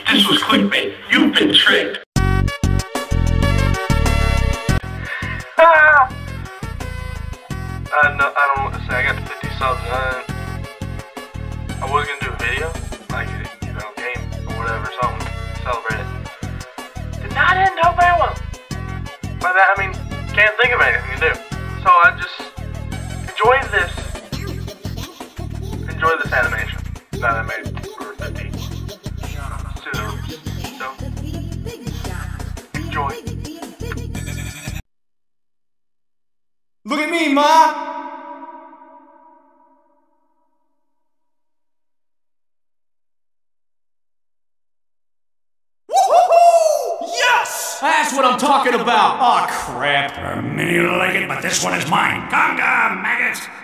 This was clickbait. You've been tricked. No, I don't know what to say. I got 50 subs. I was gonna do a video, like, you know, game or whatever, something, celebrate it. Did not end up very well. By that, I mean, can't think of anything to do. So I just enjoy this animation that I made for 50 scissors. So, enjoy. Look at me, Ma! Woo-hoo-hoo! Yes! That's what I'm talking about! Aw, crap. Many like it, but this one is mine. Conga, maggots!